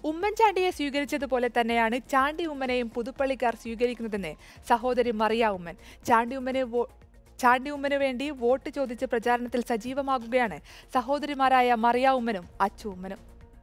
ഉമ്മൻചാണ്ടിയെ സ്വീകരിച്ചതുപോലെ തന്നെയാണ് ചാണ്ടി ഉമ്മനെയും പുതുപ്പള്ളിക്കാർ സ്വീകരിക്കുന്നതെന്ന് സഹോദരി മറിയ ഉമ്മൻ. ചാണ്ടി ഉമ്മന് വേണ്ടി വോട്ട് ചോദിച്ച് പ്രചാരണത്തിൽ സജീവമാകുകയാണ് സഹോദരിമാരായ മറിയ ഉമ്മനും അച്ചു ഉമ്മനും.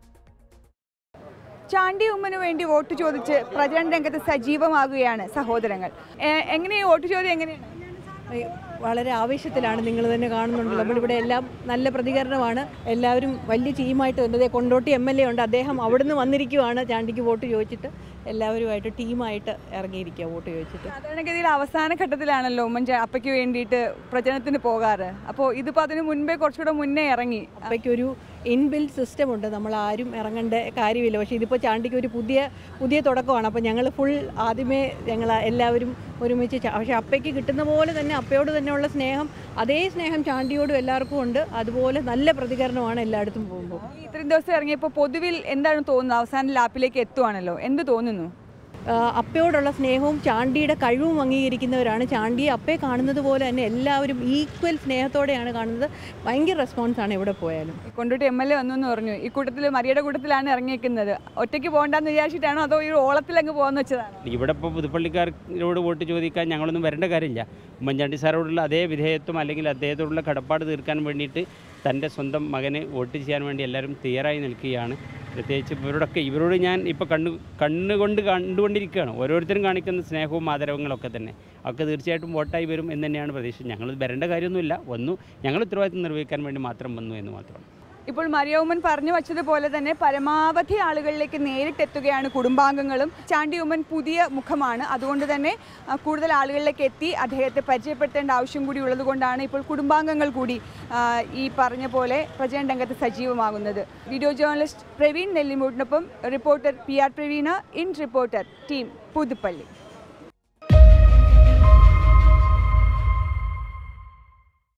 ചാണ്ടി ഉമ്മന് വേണ്ടി വോട്ട് ചോദിച്ച് പ്രചരണ രംഗത്ത് സജീവമാകുകയാണ് സഹോദരങ്ങൾ. എങ്ങനെയാണ് വോട്ട് ചോദ്യം? എങ്ങനെയാണ്? വളരെ ആവേശത്തിലാണ്, നിങ്ങൾ തന്നെ കാണുന്നുണ്ട്. നമ്മളിവിടെ എല്ലാം നല്ല പ്രതികരണമാണ്. എല്ലാവരും വലിയ ടീമായിട്ട് വന്നത്. കൊണ്ടോട്ടി MLA ഉണ്ട്, അദ്ദേഹം അവിടുന്ന് വന്നിരിക്കുവാണ് ചാണ്ടിക്ക് വോട്ട് ചോദിച്ചിട്ട്. എല്ലാവരുമായിട്ട് ടീമായിട്ട് ഇറങ്ങിയിരിക്കുക വോട്ട് ചോദിച്ചിട്ട്. സാധാരണഗതിയിൽ അവസാന ഘട്ടത്തിലാണല്ലോ അപ്പയ്ക്ക് വേണ്ടിയിട്ട് പ്രചരണത്തിന് പോകാറ്. അപ്പോൾ ഇതിപ്പോൾ അതിന് മുൻപേ കുറച്ചുകൂടെ മുന്നേ ഇറങ്ങി. അപ്പയ്ക്കൊരു ഇൻബിൽഡ് സിസ്റ്റം ഉണ്ട്, നമ്മൾ ആരും ഇറങ്ങേണ്ട കാര്യമില്ല. പക്ഷേ ഇതിപ്പോൾ ചാണ്ടിക്ക് ഒരു പുതിയ തുടക്കമാണ്. അപ്പോൾ ഞങ്ങൾ ആദ്യമേ ഞങ്ങൾ എല്ലാവരും ഒരുമിച്ച് പക്ഷേ അപ്പയ്ക്ക് കിട്ടുന്ന പോലെ തന്നെ അപ്പയോട് തന്നെയുള്ള സ്നേഹം, അതേ സ്നേഹം ചാണ്ടിയോടും എല്ലാവർക്കും ഉണ്ട്. അതുപോലെ നല്ല പ്രതികരണമാണ് എല്ലായിടത്തും പോകുമ്പോൾ. ഇത്രയും ദിവസം ഇറങ്ങിയപ്പോൾ പൊതുവിൽ എന്താണ് തോന്നുന്നത്? അവസാന ലാപ്പിലേക്ക് എത്തുവാണല്ലോ, എന്ത് തോന്നുന്നു? അപ്പയോടുള്ള സ്നേഹവും ചാണ്ടിയുടെ കഴിവും അംഗീകരിക്കുന്നവരാണ്. ചാണ്ടിയെ അപ്പയെ കാണുന്നത് പോലെ തന്നെ എല്ലാവരും ഈക്വൽ സ്നേഹത്തോടെയാണ് കാണുന്നത്. ഭയങ്കര റെസ്പോൺസാണ് എവിടെ പോയാലും. കൊണ്ടോട്ടി MLA വന്നു എന്ന് പറഞ്ഞു. ഈ കൂട്ടത്തിൽ മരിയയുടെ കൂട്ടത്തിലാണ് ഇറങ്ങിയിരിക്കുന്നത്. ഒറ്റയ്ക്ക് പോകണ്ടെന്ന് വിചാരിച്ചിട്ടാണോ അതോ ഈ ഓളത്തിലങ്ങ് പോകാന്ന് വെച്ചതാണ്? ഇവിടെ ഇപ്പോൾ പുതുപ്പള്ളിക്കാരോട് വോട്ട് ചോദിക്കാൻ ഞങ്ങളൊന്നും വരേണ്ട കാര്യമില്ല. ഉമ്മൻചാണ്ടി സാറോടുള്ള അതേ വിധേയത്വം അല്ലെങ്കിൽ അദ്ദേഹത്തോടുള്ള കടപ്പാട് തീർക്കാൻ വേണ്ടിയിട്ട് തൻ്റെ സ്വന്തം മകന് വോട്ട് ചെയ്യാൻ വേണ്ടി എല്ലാവരും തയ്യാറായി നിൽക്കുകയാണ്. പ്രത്യേകിച്ച് ഇവരോട് ഞാൻ ഇപ്പോൾ കണ്ടുകൊണ്ടിരിക്കുകയാണ്. ഓരോരുത്തരും കാണിക്കുന്ന സ്നേഹവും ആദരവുകളൊക്കെ തന്നെ ഒക്കെ തീർച്ചയായിട്ടും വോട്ടായി വരും എന്ന് തന്നെയാണ് പ്രതീക്ഷ. ഞങ്ങൾ വരേണ്ട കാര്യമൊന്നുമില്ല, ഞങ്ങൾ ഉത്തരവാദിത്വം നിർവഹിക്കാൻ വേണ്ടി മാത്രം വന്നു എന്ന് മാത്രമാണ്. ഇപ്പോൾ മറിയ ഉമ്മൻ പറഞ്ഞു വച്ചതുപോലെ തന്നെ പരമാവധി ആളുകളിലേക്ക് നേരിട്ടെത്തുകയാണ് കുടുംബാംഗങ്ങളും. ചാണ്ടി ഉമ്മൻ പുതിയ മുഖമാണ്, അതുകൊണ്ട് തന്നെ കൂടുതൽ ആളുകളിലേക്ക് എത്തി അദ്ദേഹത്തെ പരിചയപ്പെടുത്തേണ്ട ആവശ്യം കൂടി ഉള്ളതുകൊണ്ടാണ് ഇപ്പോൾ കുടുംബാംഗങ്ങൾ കൂടി ഈ പറഞ്ഞ പോലെ പ്രചരണ രംഗത്ത് സജീവമാകുന്നത്. വീഡിയോ ജേർണലിസ്റ്റ് പ്രവീൺ നെല്ലിമൂട്ടിനൊപ്പം റിപ്പോർട്ടർ PR പ്രവീണ, ഇൻ റിപ്പോർട്ടർ ടീം പുതുപ്പള്ളി.